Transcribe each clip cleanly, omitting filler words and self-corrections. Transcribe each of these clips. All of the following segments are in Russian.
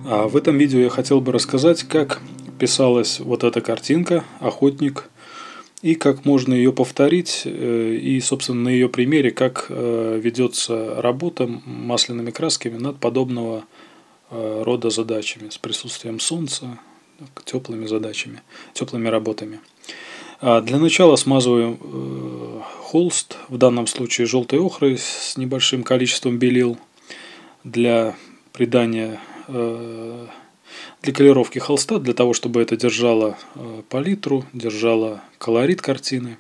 В этом видео я хотел бы рассказать, как писалась вот эта картинка «Охотник» и как можно ее повторить, и, собственно, на ее примере, как ведется работа масляными красками над подобного рода задачами с присутствием солнца, теплыми задачами, теплыми работами. Для начала смазываем холст, в данном случае желтой охрой с небольшим количеством белил для придания, для колировки холста, для того, чтобы это держало палитру, держало колорит картины.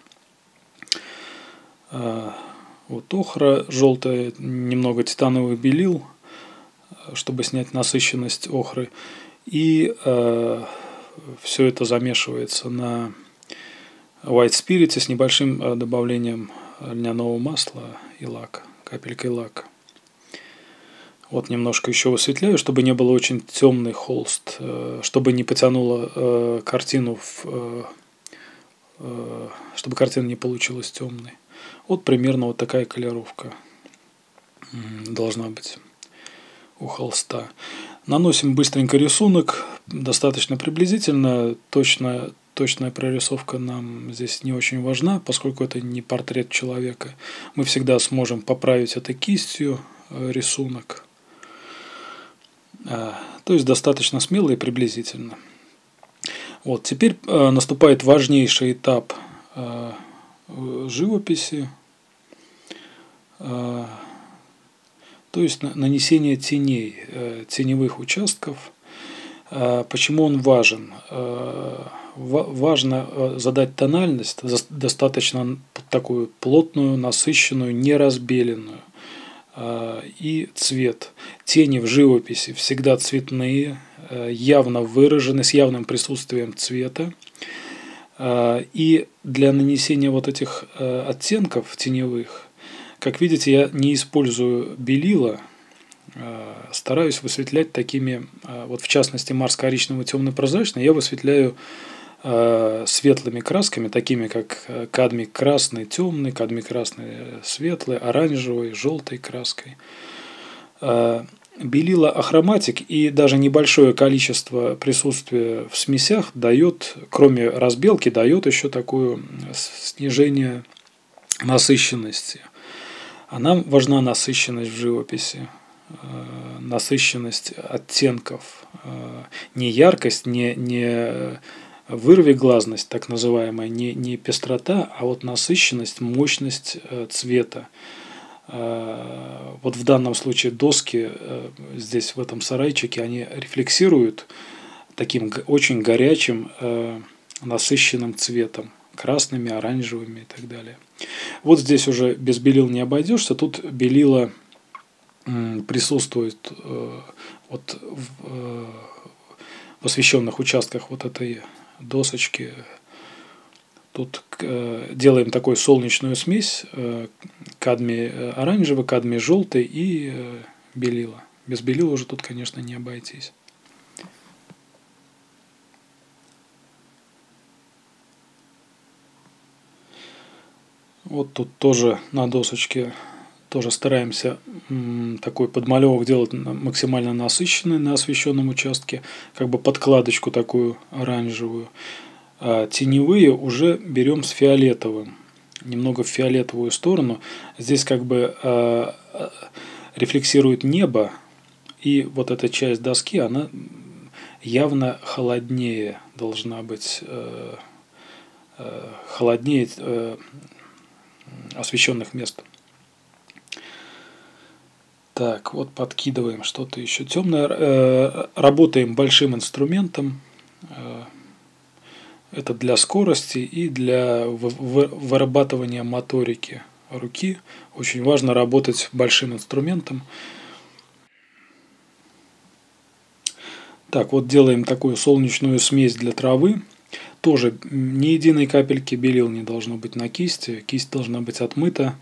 Вот охра желтая, немного титановых белил, чтобы снять насыщенность охры. И все это замешивается на white spirit с небольшим добавлением льняного масла и лака, капелькой лака. Вот немножко еще высветляю, чтобы не было очень темный холст, чтобы не потянуло картину, чтобы картина не получилась темной. Вот примерно вот такая колировка должна быть у холста. Наносим быстренько рисунок, достаточно приблизительно, точная прорисовка нам здесь не очень важна, поскольку это не портрет человека. Мы всегда сможем поправить это кистью рисунок. То есть достаточно смело и приблизительно. Вот, теперь наступает важнейший этап живописи, то есть нанесение теней, теневых участков. Почему он важен? Важно задать тональность, достаточно такую плотную, насыщенную, неразбеленную. И цвет. Тени в живописи всегда цветные, явно выражены, с явным присутствием цвета. И для нанесения вот этих оттенков теневых, как видите, я не использую белила, стараюсь высветлять такими, вот в частности марс-коричневый темно-прозрачный, я высветляю светлыми красками, такими как кадмий красный темный, кадмий красный светлый, оранжевый, желтой краской. Белила ахроматик и даже небольшое количество присутствия в смесях дает, кроме разбелки, дает еще такое снижение насыщенности. А нам важна насыщенность в живописи, насыщенность оттенков, не яркость, не вырвиглазность, так называемая, не пестрота, а вот насыщенность, мощность цвета. Вот в данном случае доски здесь в этом сарайчике, они рефлексируют таким очень горячим, насыщенным цветом, красными, оранжевыми и так далее. Вот здесь уже без белил не обойдешься, тут белила присутствует вот в освещенных участках вот этой досочки. Тут делаем такую солнечную смесь, кадмий оранжевый, кадмий желтый и белила. Без белила уже тут, конечно, не обойтись. Вот тут тоже на досочке тоже стараемся такой подмалевок делать максимально насыщенный на освещенном участке, как бы подкладочку такую оранжевую. А теневые уже берем с фиолетовым, немного в фиолетовую сторону. Здесь как бы рефлексирует небо, и вот эта часть доски, она явно холоднее должна быть, холоднее освещенных мест. Так, вот подкидываем что-то еще темное. Работаем большим инструментом. Это для скорости и для вырабатывания моторики руки. Очень важно работать большим инструментом. Так, вот делаем такую солнечную смесь для травы. Тоже ни единой капельки белил не должно быть на кисти. Кисть должна быть отмыта.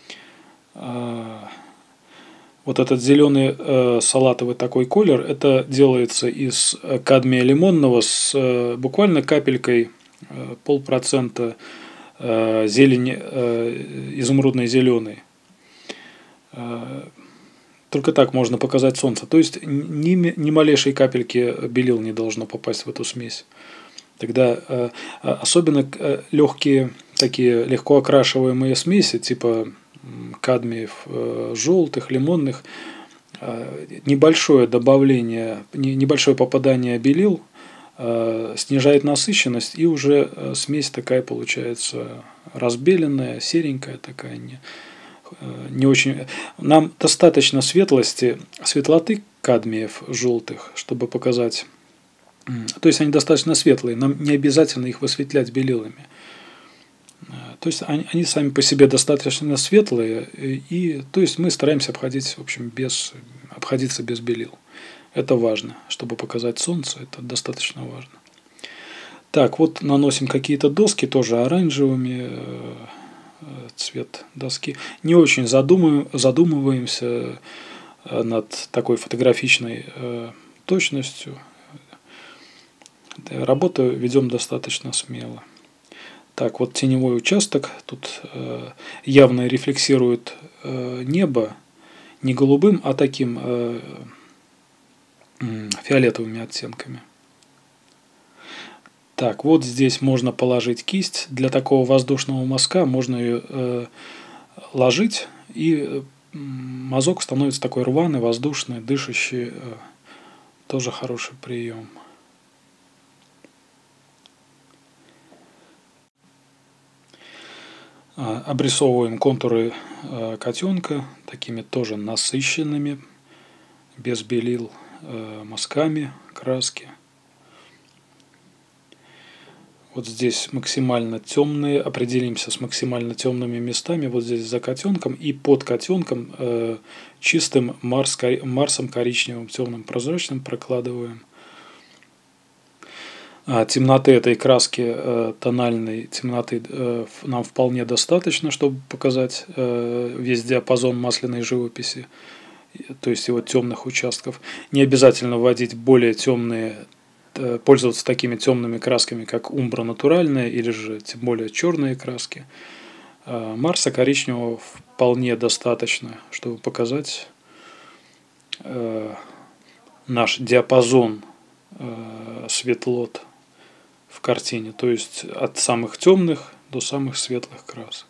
Вот этот зеленый салатовый такой колер, это делается из кадмия лимонного с буквально капелькой, 0,5% зелени, изумрудной зеленой. Только так можно показать солнце. То есть ни малейшей капельки белил не должно попасть в эту смесь. Тогда особенно легкие, такие легко окрашиваемые смеси, типа кадмиев, желтых, лимонных, небольшое добавление, небольшое попадание белил снижает насыщенность, и уже смесь такая получается разбеленная, серенькая такая, не очень. Нам достаточно светлоты кадмиев желтых, чтобы показать. То есть они достаточно светлые, нам не обязательно их высветлять белилами. То есть они сами по себе достаточно светлые, и то есть мы стараемся обходиться, в общем, обходиться без белил. Это важно, чтобы показать солнце, это достаточно важно. Так, вот наносим какие-то доски, тоже оранжевыми, цвет доски. Не очень задумываемся над такой фотографичной точностью. Работу ведем достаточно смело. Так, вот теневой участок. Тут явно рефлексирует небо не голубым, а таким фиолетовыми оттенками. Так, вот здесь можно положить кисть. Для такого воздушного мазка можно ее ложить, и мазок становится такой рваный, воздушный, дышащий. Тоже хороший прием. Обрисовываем контуры котенка такими тоже насыщенными, без белил, мазками краски. Вот здесь максимально темные, определимся с максимально темными местами, вот здесь за котенком, и под котенком чистым Марсом коричневым, темным, прозрачным прокладываем. Темноты этой краски, тональной темноты, нам вполне достаточно, чтобы показать весь диапазон масляной живописи, то есть его темных участков. Не обязательно вводить более темные, пользоваться такими темными красками, как умбра натуральная, или же тем более черные краски. Марса коричневого вполне достаточно, чтобы показать наш диапазон светлот в картине, то есть от самых темных до самых светлых красок.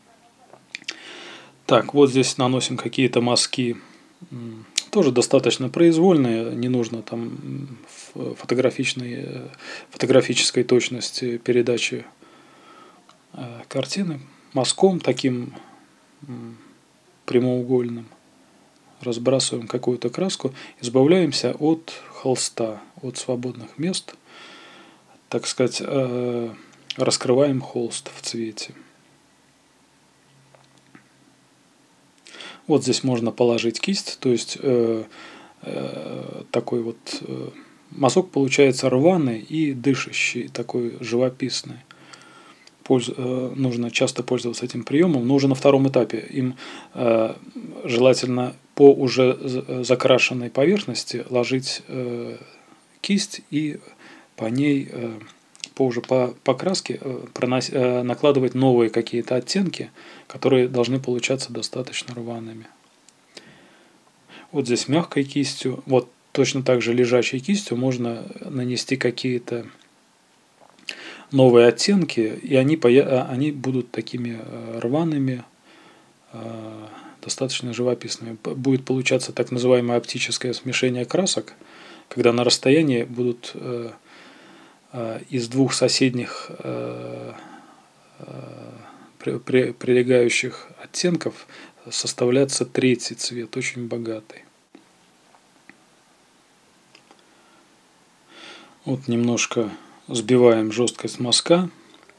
Так, вот здесь наносим какие-то мазки, тоже достаточно произвольные, не нужно там фотографической точности передачи картины. Мазком таким прямоугольным разбрасываем какую-то краску, избавляемся от холста, от свободных мест, так сказать, раскрываем холст в цвете. Вот здесь можно положить кисть, то есть такой вот мазок получается рваный и дышащий, такой живописный. Нужно часто пользоваться этим приемом, но уже на втором этапе. Им желательно по уже закрашенной поверхности ложить кисть и по ней, по краске накладывать новые какие-то оттенки, которые должны получаться достаточно рваными. Вот здесь мягкой кистью, вот точно так же лежачей кистью можно нанести какие-то новые оттенки, и они будут такими рваными, достаточно живописными. Будет получаться так называемое оптическое смешение красок, когда на расстоянии будут из двух соседних прилегающих оттенков составляться третий цвет, очень богатый. Вот немножко сбиваем жесткость мазка.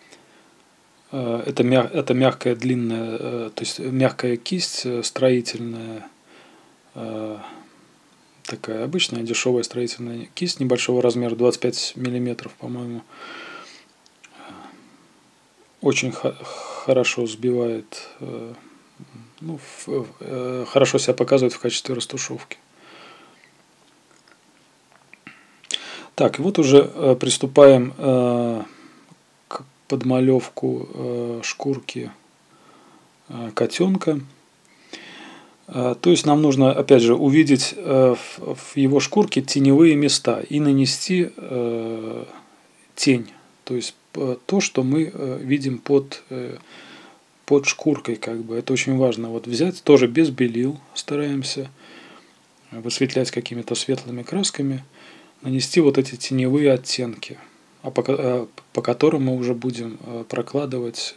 Это мягкая длинная, то есть мягкая кисть строительная, такая обычная дешевая строительная кисть небольшого размера, 25 мм, по-моему. Очень хорошо сбивает, хорошо себя показывает в качестве растушевки. Так, и вот уже приступаем к подмалевку шкурки котенка. То есть нам нужно, опять же, увидеть в его шкурке теневые места и нанести тень. То есть то, что мы видим под шкуркой, как бы. Это очень важно. Вот взять тоже без белил, стараемся высветлять какими-то светлыми красками, нанести вот эти теневые оттенки, по которым мы уже будем прокладывать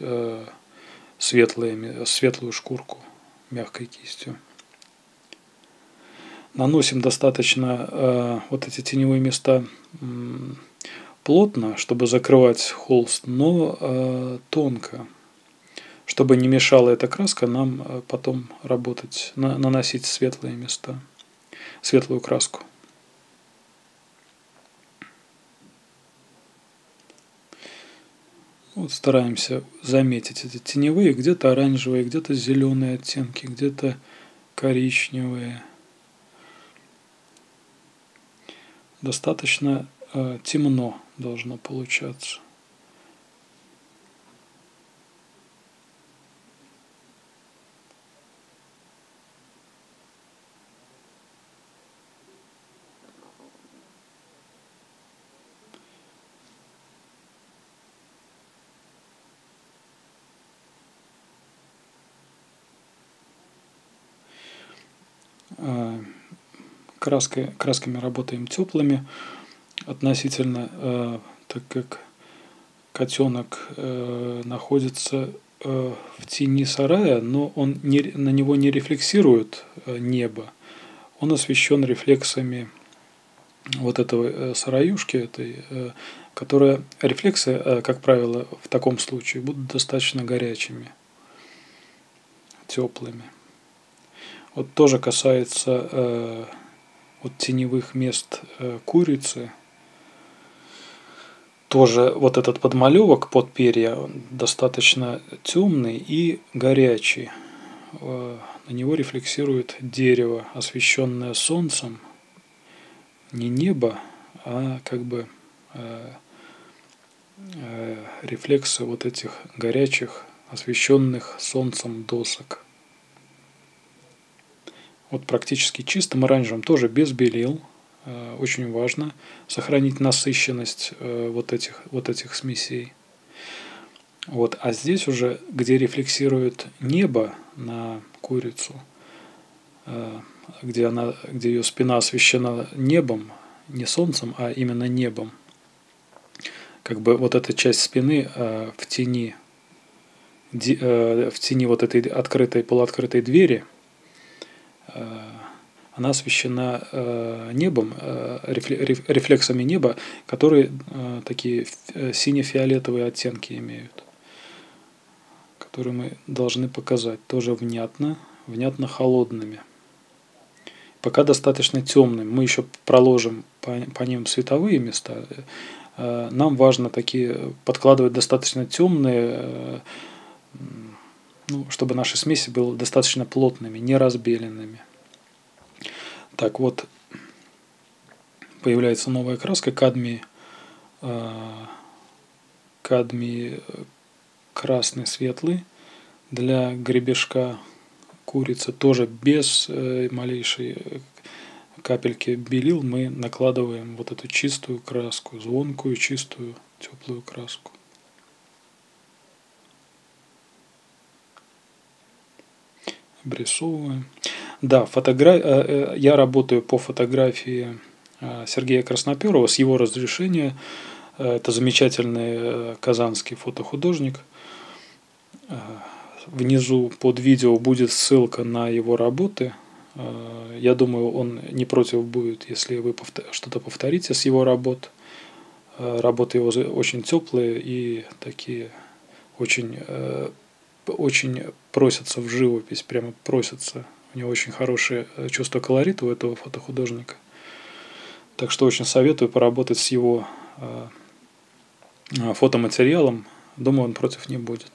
светлую шкурку мягкой кистью. Наносим достаточно вот эти теневые места плотно, чтобы закрывать холст, но тонко, чтобы не мешала эта краска нам потом работать, наносить светлые места, светлую краску. Вот стараемся заметить эти теневые, где-то оранжевые, где-то зеленые оттенки, где-то коричневые. Достаточно темно должно получаться. Красками работаем теплыми относительно, так как котенок находится в тени сарая, но на него не рефлексирует небо. Он освещен рефлексами вот этого сараюшки, которая рефлексы, как правило, в таком случае будут достаточно горячими, теплыми. Вот тоже касается вот теневых мест курицы. Тоже вот этот подмалевок под перья достаточно темный и горячий. На него рефлексирует дерево, освещенное солнцем. Не небо, а как бы рефлексы вот этих горячих, освещенных солнцем досок. Вот практически чистым оранжевым, тоже без белил. Очень важно сохранить насыщенность вот этих смесей. Вот. А здесь уже, где рефлексирует небо на курицу, где ее спина освещена небом, не солнцем, а именно небом, как бы вот эта часть спины в тени вот этой полуоткрытой двери, она освещена небом, рефлексами неба, которые такие сине-фиолетовые оттенки имеют, которые мы должны показать тоже внятно холодными. Пока достаточно темным. Мы еще проложим по ним световые места. Нам важно такие подкладывать достаточно темные, чтобы наши смеси были достаточно плотными, не разбеленными. Так вот, появляется новая краска кадмий красный светлый для гребешка курицы. Тоже без малейшей капельки белил мы накладываем вот эту чистую краску, звонкую, чистую, теплую краску. Обрисовываем. Да, я работаю по фотографии Сергея Красноперова с его разрешения. Это замечательный казанский фотохудожник. Внизу под видео будет ссылка на его работы. Я думаю, он не против будет, если вы что-то повторите с его работ. Работы его очень теплые и такие очень просятся в живопись, прямо просятся. У него очень хорошее чувство колорита у этого фотохудожника. Так что очень советую поработать с его фотоматериалом. Думаю, он против не будет.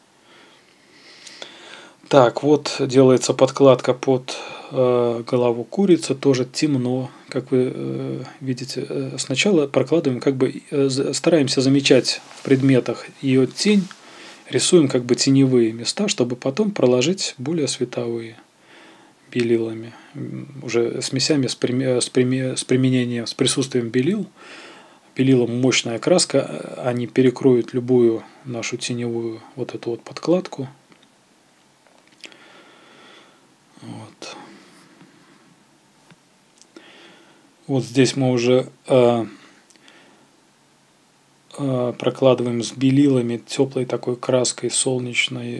Так, вот делается подкладка под голову курицы. Тоже темно, как вы видите. Сначала прокладываем, стараемся замечать в предметах ее тень. Рисуем теневые места, чтобы потом проложить более световые белилами, уже смесями с применением, с присутствием белил. Белилом мощная краска, они перекроют любую нашу теневую вот эту вот подкладку. Вот. Вот здесь мы уже прокладываем с белилами, теплой такой краской солнечной,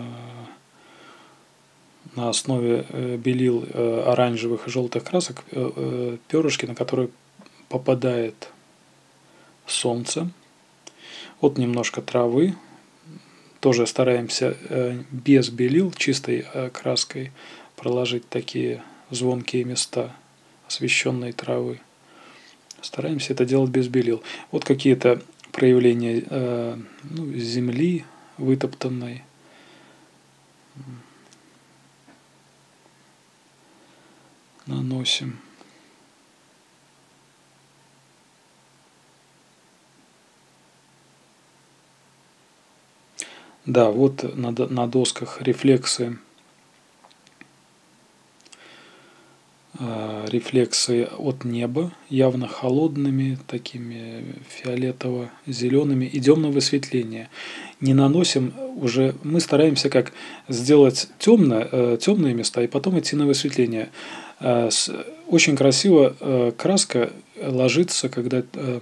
на основе белил оранжевых и желтых красок, перышки, на которые попадает солнце. Вот немножко травы. Тоже стараемся без белил, чистой краской проложить такие звонкие места освещенной травы. Стараемся это делать без белил. Вот какие-то проявления земли вытоптанной. Наносим. Да, вот на досках рефлексы от неба, явно холодными, такими фиолетово-зелеными. Идем на высветление. Не наносим уже, мы стараемся как сделать темные места и потом идти на высветление. Очень красиво краска ложится, когда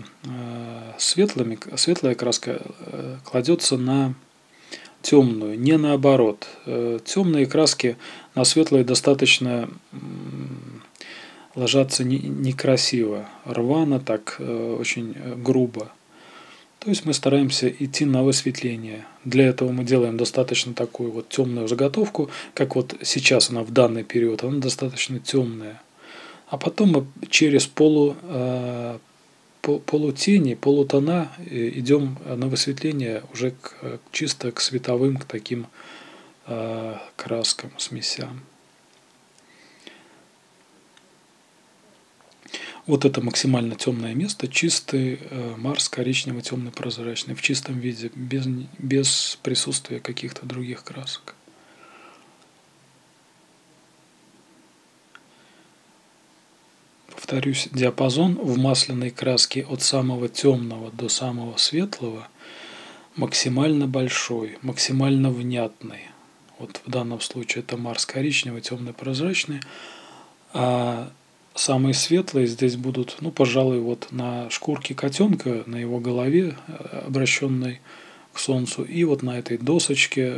светлая краска кладется на темную, не наоборот. Темные краски на светлые достаточно ложатся некрасиво, рвано, так очень грубо. То есть мы стараемся идти на высветление. Для этого мы делаем достаточно такую вот темную заготовку, как вот сейчас она в данный период, она достаточно темная. А потом мы через полутени, полутона идем на высветление уже чисто к световым, к таким краскам, смесям. Вот это максимально темное место, чистый Марс, коричневый, темный, прозрачный, в чистом виде, без присутствия каких-то других красок. Повторюсь, диапазон в масляной краске от самого темного до самого светлого максимально большой, максимально внятный. Вот в данном случае это Марс коричневый, темный, прозрачный. А самые светлые здесь будут, пожалуй, вот на шкурке котенка, на его голове, обращенной к Солнцу, и вот на этой досочке,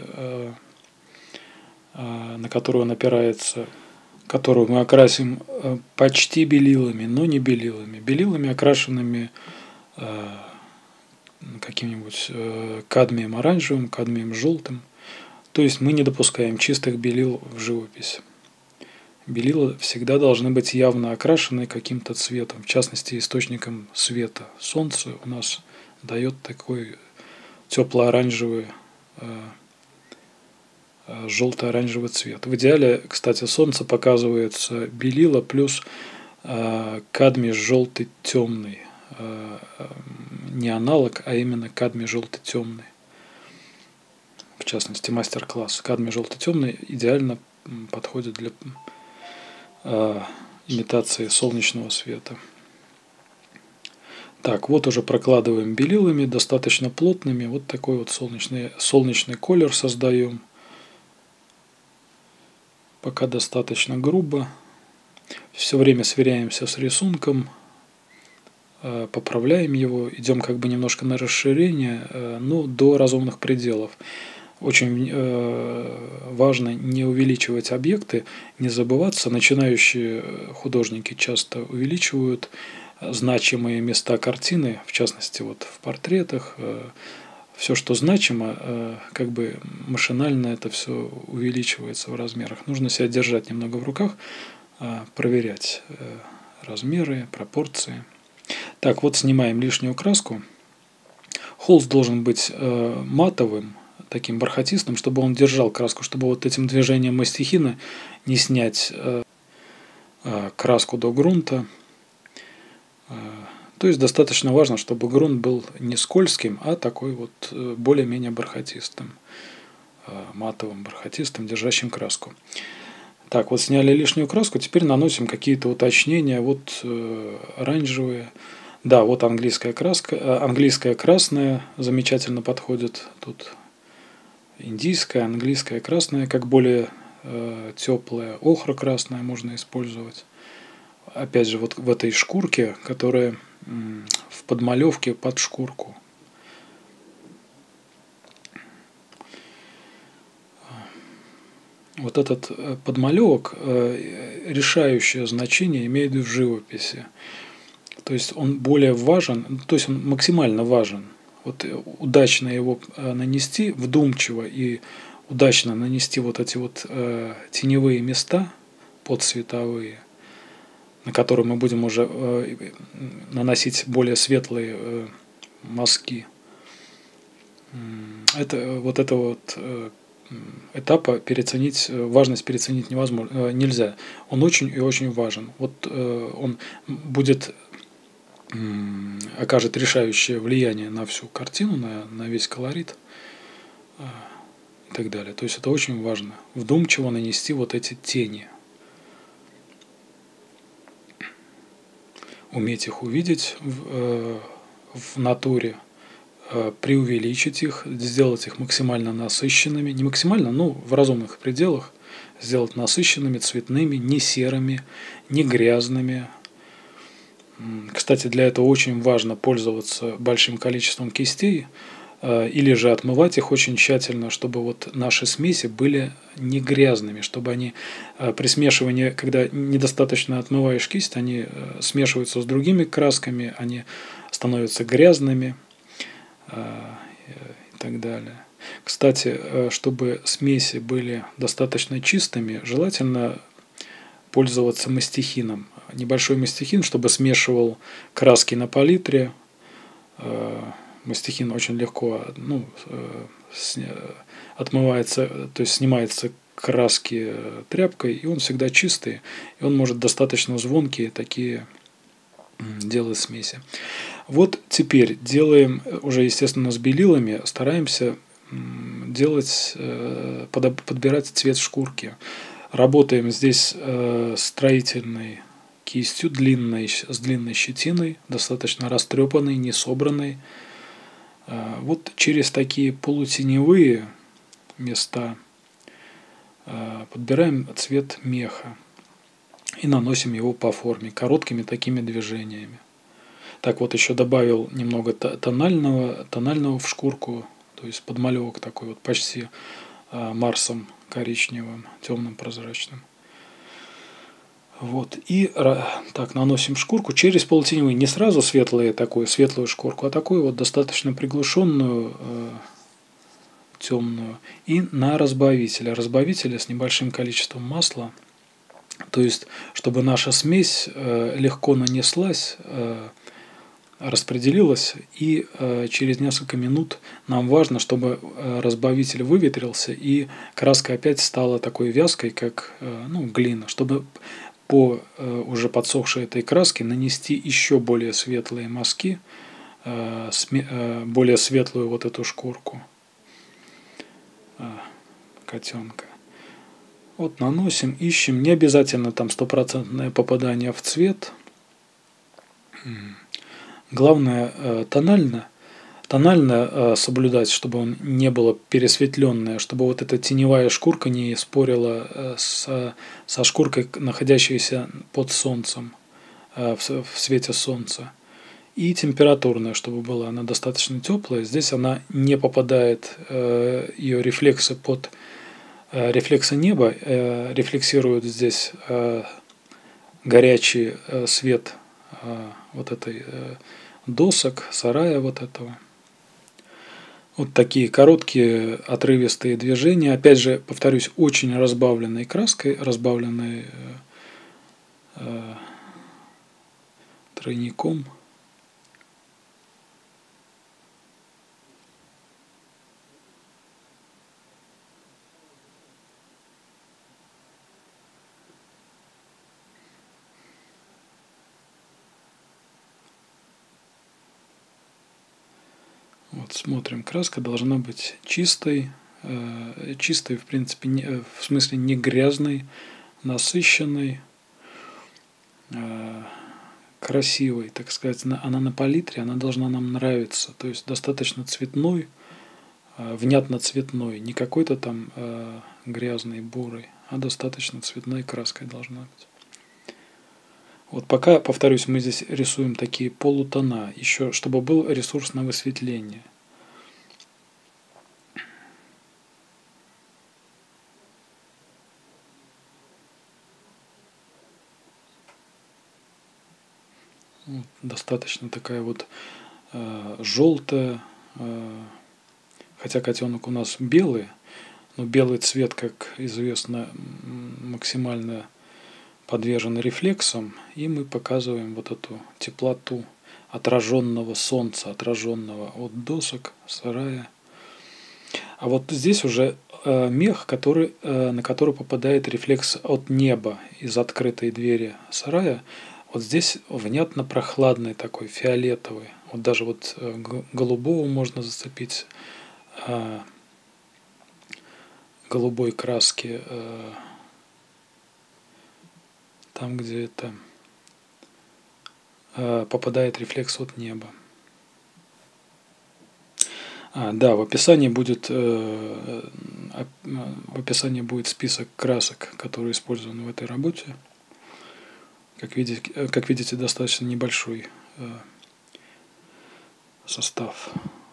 на которую он опирается, которую мы окрасим почти белилами, но не белилами. Белилами, окрашенными каким-нибудь кадмием оранжевым, кадмием желтым. То есть мы не допускаем чистых белил в живопись. Белила всегда должны быть явно окрашены каким-то цветом, в частности источником света. Солнце у нас дает такой тепло-оранжевый, желто-оранжевый цвет. В идеале, кстати, солнце показывается белила плюс кадмий желтый темный. Не аналог, а именно кадмий желтый темный. В частности, мастер-класс кадмий желтый темный идеально подходит для имитации солнечного света. Так, вот уже прокладываем белилами, достаточно плотными. Вот такой вот солнечный колер создаем. Пока достаточно грубо. Все время сверяемся с рисунком, поправляем его, идем как бы немножко на расширение, но до разумных пределов. Очень важно не увеличивать объекты, не забываться. Начинающие художники часто увеличивают значимые места картины, в частности вот в портретах. Все, что значимо, как бы машинально это все увеличивается в размерах. Нужно себя держать немного в руках, проверять размеры, пропорции. Так, вот снимаем лишнюю краску. Холст должен быть матовым, таким бархатистым, чтобы он держал краску, чтобы вот этим движением мастихина не снять краску до грунта. То есть достаточно важно, чтобы грунт был не скользким, а такой вот более-менее бархатистым, матовым, бархатистым, держащим краску. Так, вот сняли лишнюю краску, теперь наносим какие-то уточнения. Вот оранжевые. Да, вот английская краска, английская красная замечательно подходит. Тут индийская, английская красная, как более теплая. Охра красная можно использовать. Опять же, вот в этой шкурке, которая в подмалевке под шкурку. Вот этот подмалевок решающее значение имеет в живописи. То есть он более важен, то есть он максимально важен. Вот удачно его нанести, вдумчиво и удачно нанести вот эти вот теневые места подцветовые, на которые мы будем уже наносить более светлые мазки. Это этапа переоценить, важность переоценить невозможно, нельзя. Он очень и очень важен. Вот он будет окажет решающее влияние на всю картину, на весь колорит и так далее. То есть это очень важно. Вдумчиво нанести вот эти тени. Уметь их увидеть в натуре, преувеличить их, сделать их максимально насыщенными. Не максимально, но в разумных пределах. Сделать насыщенными, цветными, не серыми, не грязными. Кстати, для этого очень важно пользоваться большим количеством кистей или же отмывать их очень тщательно, чтобы вот наши смеси были не грязными, чтобы они при смешивании, когда недостаточно отмываешь кисть, они смешиваются с другими красками, они становятся грязными и так далее. Кстати, чтобы смеси были достаточно чистыми, желательно пользоваться мастихином. Небольшой мастихин, чтобы смешивал краски на палитре. Мастихин очень легко отмывается, то есть снимается краски тряпкой, и он всегда чистый, и он может достаточно звонкие такие делать смеси. Вот теперь делаем уже, естественно, с белилами, стараемся делать, подбирать цвет шкурки. Работаем здесь строительной кистью, с длинной щетиной, достаточно растрепанной, не собранной. Вот через такие полутеневые места подбираем цвет меха и наносим его по форме короткими такими движениями. Так вот еще добавил немного тонального в шкурку, то есть подмалевок такой вот почти Марсом коричневым, темным, прозрачным. Вот. И так наносим шкурку через полутеневые. Не сразу светлую шкурку, а такую вот достаточно приглушенную, темную. И на разбавителе. Разбавителе с небольшим количеством масла. То есть, чтобы наша смесь легко нанеслась, распределилась, и через несколько минут нам важно, чтобы разбавитель выветрился и краска опять стала такой вязкой, как глина, чтобы по уже подсохшей этой краске нанести еще более светлые мазки, более светлую вот эту шкурку котенка. Вот наносим, ищем, не обязательно там стопроцентное попадание в цвет. Главное тонально соблюдать, чтобы он не было пересветленное, чтобы вот эта теневая шкурка не спорила со шкуркой, находящейся под солнцем, в свете солнца. И температурная, чтобы была она достаточно теплая. Здесь она не попадает, ее рефлексы под рефлексы неба рефлексируют здесь горячий свет вот этой досок, сарая вот этого. Вот такие короткие отрывистые движения. Опять же, повторюсь, очень разбавленной краской, разбавленной тройником. Вот смотрим, краска должна быть чистой, в принципе, в смысле не грязной, насыщенной, красивой, так сказать. Она на палитре, она должна нам нравиться. То есть достаточно цветной, внятно цветной, не какой-то там грязный, бурый, а достаточно цветной краской должна быть. Вот пока, повторюсь, мы здесь рисуем такие полутона, еще чтобы был ресурс на высветление. Вот, достаточно такая вот желтая, хотя котенок у нас белый, но белый цвет, как известно, максимально подвержен рефлексам, и мы показываем вот эту теплоту отраженного солнца, отраженного от досок, сарая. А вот здесь уже мех, на который попадает рефлекс от неба из открытой двери сарая. Вот здесь внятно прохладный такой, фиолетовый. Вот даже вот голубого можно зацепить, голубой краски, там, где это попадает рефлекс от неба. Да, в описании будет список красок, которые использованы в этой работе. Как видите, достаточно небольшой состав.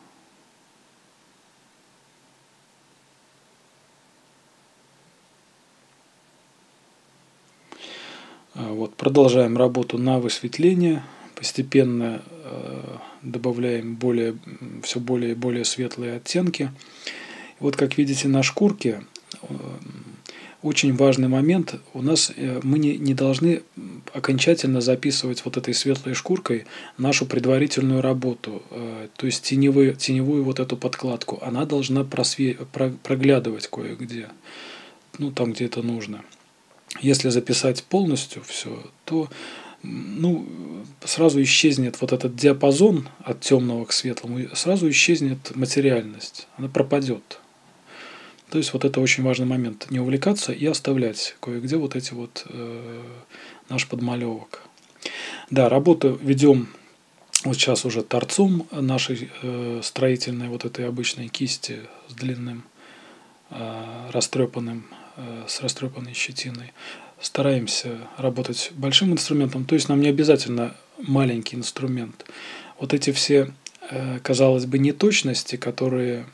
Вот, продолжаем работу на высветление. Постепенно добавляем все более и более светлые оттенки. Вот как видите на шкурке, очень важный момент. У нас мы не должны окончательно записывать вот этой светлой шкуркой нашу предварительную работу, то есть теневую вот эту подкладку. Она должна проглядывать кое-где, ну там, где это нужно. Если записать полностью все, то сразу исчезнет вот этот диапазон от темного к светлому, сразу исчезнет материальность, она пропадет. То есть вот это очень важный момент. Не увлекаться и оставлять кое-где вот эти вот наш подмалевок. Да, работу ведем вот сейчас уже торцом нашей строительной вот этой обычной кисти с длинным растрепанной щетиной. Стараемся работать большим инструментом, то есть нам не обязательно маленький инструмент. Вот эти все, казалось бы, неточности, которые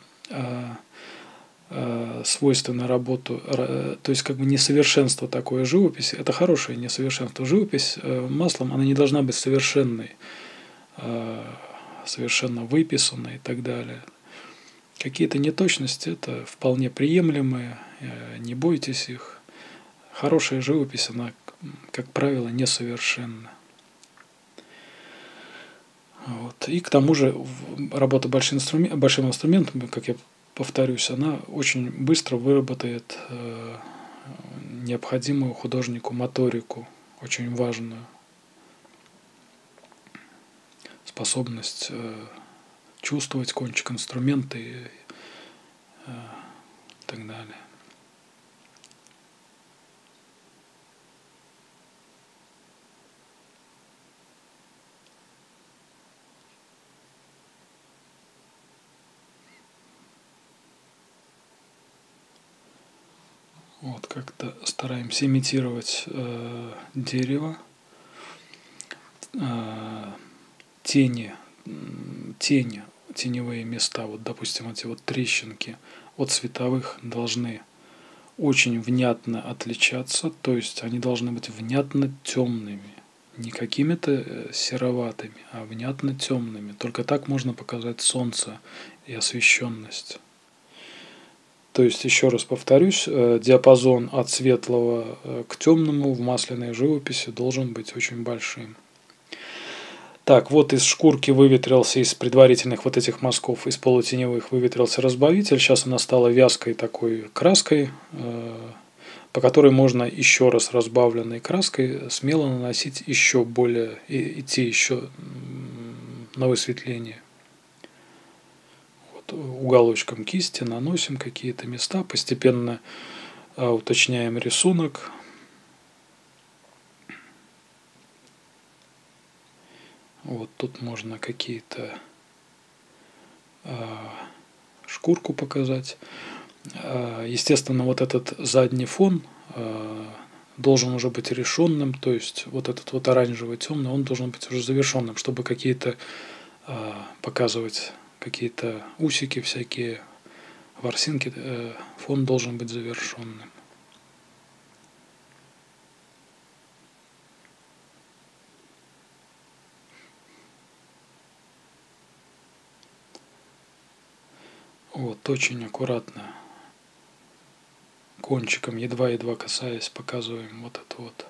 свойственно работу, то есть как бы несовершенство такое живописи, это хорошее несовершенство. Живопись маслом, она не должна быть совершенной, совершенно выписанной и так далее. Какие-то неточности, это вполне приемлемые, не бойтесь их. Хорошая живопись, она, как правило, несовершенна. Вот. И к тому же работа большим инструментом, как я повторюсь, она очень быстро выработает необходимую художнику моторику, очень важную способность чувствовать кончик инструмента и так далее. Вот как-то стараемся имитировать дерево, теневые места, вот допустим эти вот трещинки от световых должны очень внятно отличаться, то есть они должны быть внятно темными, не какими-то сероватыми, а внятно темными. Только так можно показать солнце и освещенность. То есть, еще раз повторюсь, диапазон от светлого к темному в масляной живописи должен быть очень большим. Так, вот из шкурки выветрился, из предварительных вот этих мазков, из полутеневых выветрился разбавитель. Сейчас она стала вязкой такой краской, по которой можно еще раз разбавленной краской смело наносить еще более, идти еще на высветление. Вот, уголочком кисти наносим какие-то места, постепенно уточняем рисунок. Вот тут можно какие-то шкурку показать. Естественно, вот этот задний фон должен уже быть решенным, то есть вот этот вот оранжевый темный, он должен быть уже завершенным, чтобы какие-то показывать какие-то усики всякие, ворсинки, фон должен быть завершенным. Вот, очень аккуратно, кончиком, едва-едва касаясь, показываем вот эту вот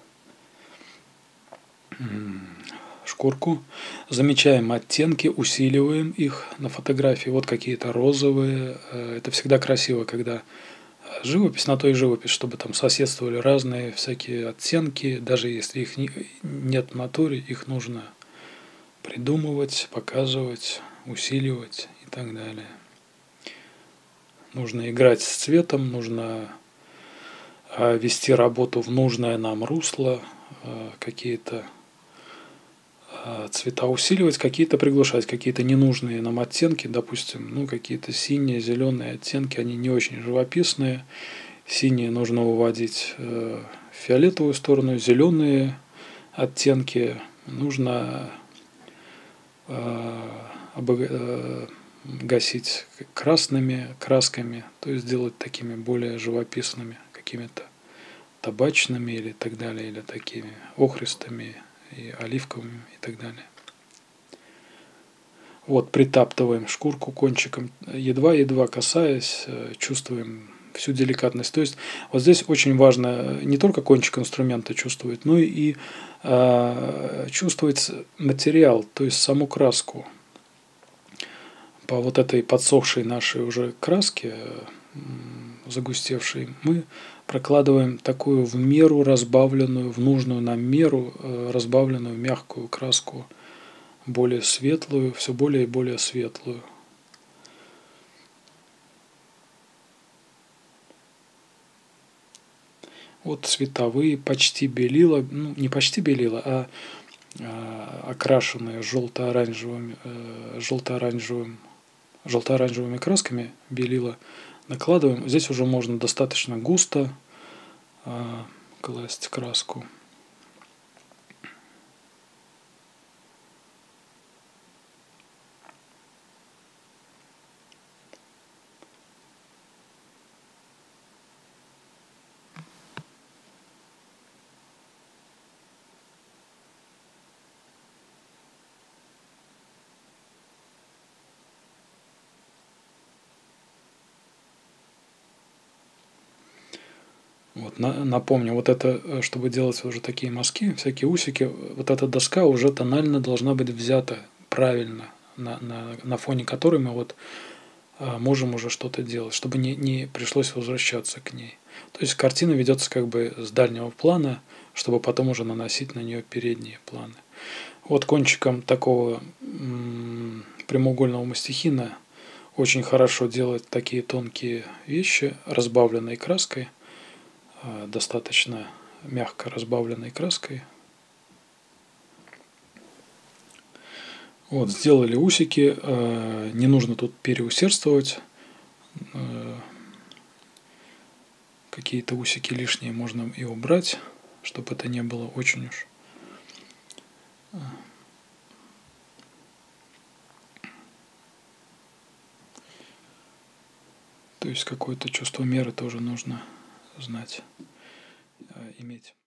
шкурку. Замечаем оттенки, усиливаем их на фотографии. Вот какие-то розовые. Это всегда красиво, когда живопись, на то и живопись, чтобы там соседствовали разные всякие оттенки. Даже если их нет в натуре, их нужно придумывать, показывать, усиливать и так далее. Нужно играть с цветом, нужно вести работу в нужное нам русло, какие-то цвета усиливать, какие-то приглушать, какие-то ненужные нам оттенки, допустим, ну какие-то синие, зеленые оттенки, они не очень живописные. Синие нужно уводить в фиолетовую сторону, зеленые оттенки нужно гасить красными красками, то есть делать такими более живописными, какими-то табачными или так далее, или такими охристыми и оливковыми и так далее. Вот притаптываем шкурку кончиком, едва-едва касаясь, чувствуем всю деликатность. То есть вот здесь очень важно не только кончик инструмента чувствовать, но и чувствовать материал, то есть саму краску. По вот этой подсохшей нашей уже краске, загустевшей, мы прокладываем такую в меру разбавленную, в нужную нам меру разбавленную мягкую краску, более светлую, все более и более светлую. Вот цветовые, почти белила, ну не почти белила, а окрашенные желто-оранжевыми красками белила накладываем. Здесь уже можно достаточно густо класть краску. Вот, напомню, вот это, чтобы делать уже такие мазки, всякие усики, вот эта доска уже тонально должна быть взята правильно, на фоне которой мы вот можем уже что-то делать, чтобы не пришлось возвращаться к ней. То есть картина ведется как бы с дальнего плана, чтобы потом уже наносить на нее передние планы. Вот кончиком такого прямоугольного мастихина очень хорошо делать такие тонкие вещи, разбавленной краской, достаточно мягко разбавленной краской. Вот, сделали усики, не нужно тут переусердствовать, какие-то усики лишние можно и убрать, чтобы это не было очень уж. То есть какое-то чувство меры тоже нужно знать, иметь.